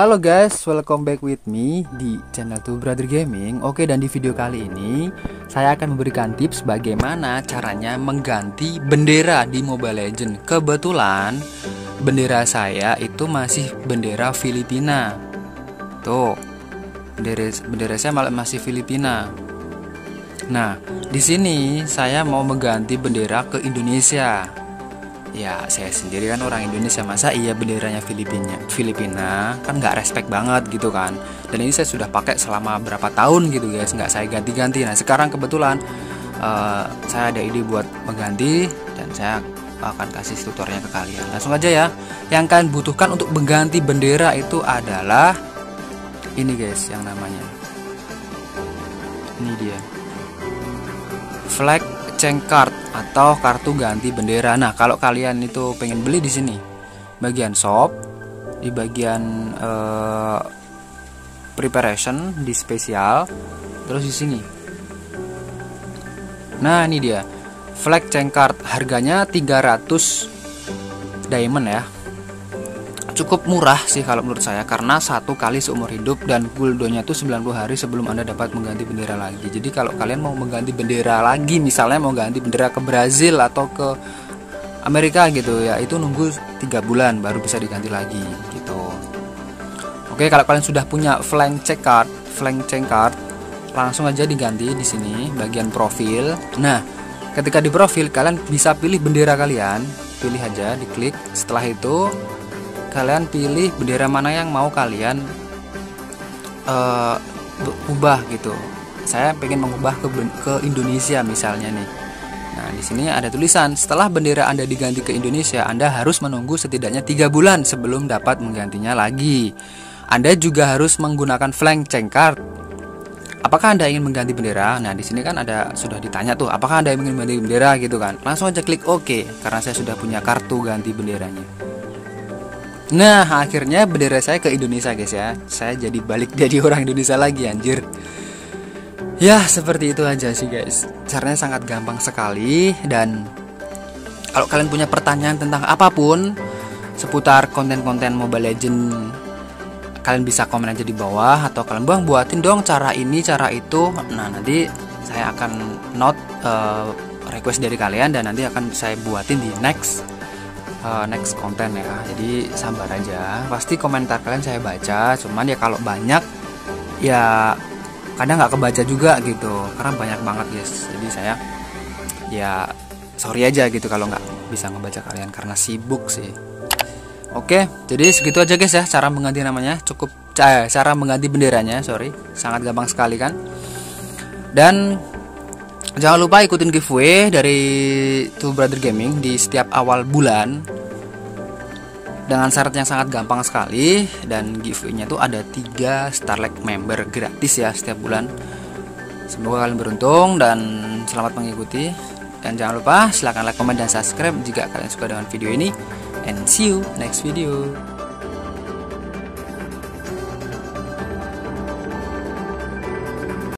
Halo guys, welcome back with me di channel Two Brother Gaming. Oke, dan di video kali ini saya akan memberikan tips bagaimana caranya mengganti bendera di Mobile Legends. Kebetulan bendera saya itu masih bendera Filipina. Tuh, bendera saya malah masih Filipina. Nah, di sini saya mau mengganti bendera ke Indonesia. Ya, saya sendiri kan orang Indonesia, masa iya benderanya Filipina kan nggak respect banget gitu kan. Dan ini saya sudah pakai selama berapa tahun gitu guys, nggak saya ganti-ganti. Nah sekarang kebetulan saya ada ide buat mengganti, dan saya akan kasih tutorialnya ke kalian. Langsung aja ya. Yang kalian butuhkan untuk mengganti bendera itu adalah ini guys, yang namanya ini dia, flag change card atau kartu ganti bendera. Nah, kalau kalian itu pengen beli di sini, bagian shop, di bagian preparation, di spesial, terus di sini. Nah, ini dia. Flag change card, harganya 300 diamond ya. Cukup murah sih kalau menurut saya, karena satu kali seumur hidup dan cooldownnya tuh 90 hari sebelum Anda dapat mengganti bendera lagi. Jadi kalau kalian mau mengganti bendera lagi, misalnya mau ganti bendera ke Brazil atau ke Amerika gitu ya, itu nunggu 3 bulan baru bisa diganti lagi gitu. Oke, kalau kalian sudah punya flank check card, langsung aja diganti di sini bagian profil. Nah, ketika di profil kalian bisa pilih bendera kalian, pilih aja, diklik. Setelah itu kalian pilih bendera mana yang mau kalian ubah gitu. Saya pengen mengubah ke Indonesia misalnya nih. Nah, di sini ada tulisan, setelah bendera Anda diganti ke Indonesia, Anda harus menunggu setidaknya 3 bulan sebelum dapat menggantinya lagi. Anda juga harus menggunakan flank change card. Apakah Anda ingin mengganti bendera? Nah, di sini kan ada sudah ditanya tuh, apakah Anda ingin mengganti bendera gitu kan. Langsung aja klik OK, karena saya sudah punya kartu ganti benderanya. Nah, akhirnya bendera saya ke Indonesia guys ya. Saya jadi balik jadi orang Indonesia lagi, anjir. Ya, seperti itu aja sih guys. Caranya sangat gampang sekali. Dan kalau kalian punya pertanyaan tentang apapun seputar konten-konten Mobile Legends, kalian bisa komen aja di bawah. Atau kalian buatin dong cara ini, cara itu. Nah, nanti saya akan note request dari kalian, dan nanti akan saya buatin di next konten ya. Jadi sabar aja, pasti komentar kalian saya baca. Cuman ya kalau banyak ya kadang nggak kebaca juga gitu, karena banyak banget guys. Jadi saya ya sorry aja gitu kalau nggak bisa ngebaca kalian, karena sibuk sih. Oke, jadi segitu aja guys ya, cara mengganti namanya. Cara mengganti benderanya, sorry, sangat gampang sekali kan. Dan jangan lupa ikutin giveaway dari Two Brother Gaming di setiap awal bulan, dengan syarat yang sangat gampang sekali. Dan giveaway-nya tuh ada 3 Starlight member gratis ya setiap bulan. Semoga kalian beruntung dan selamat mengikuti. Dan jangan lupa silahkan like, comment, dan subscribe jika kalian suka dengan video ini. And see you next video.